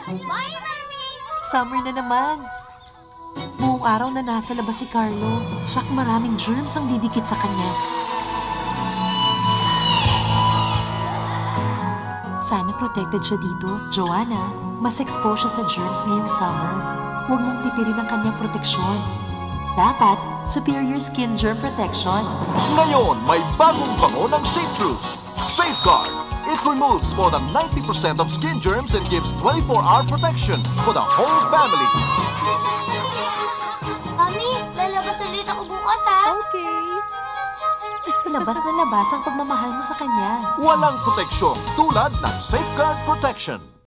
Bye, Mami! Summer na naman. Buong araw na nasa labas si Carlo. Tsak maraming germs ang didikit sa kanya. Sana protected siya dito. Joanna, mas exposed siya sa germs ngayong summer. Huwag mong tipirin ang kanyang proteksyon. Dapat, superior skin germ protection. Ngayon, may bagong bango ng Citrus. Safeguard. It removes more than 90% of skin germs and gives 24-hour protection for the whole family. Mami, lalabas ulit ako bukas, ha? Okay. Labas na labas ang pagmamahal mo sa kanya. Walang proteksyon tulad ng Safeguard Protection.